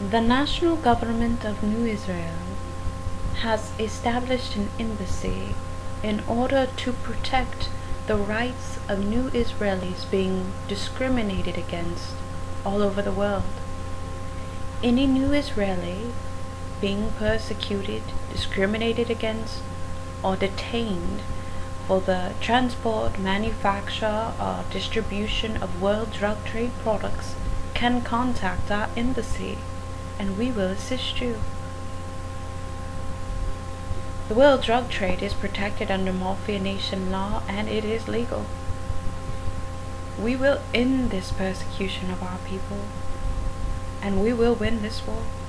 The national government of New Israel has established an embassy in order to protect the rights of new Israelis being discriminated against all over the world. Any new Israeli being persecuted, discriminated against, or detained for the transport, manufacture, or distribution of World Drug Trade products can contact our embassy and we will assist you. The World Drug Trade is protected under Mafia Nation law and it is legal. We will end this persecution of our people and we will win this war.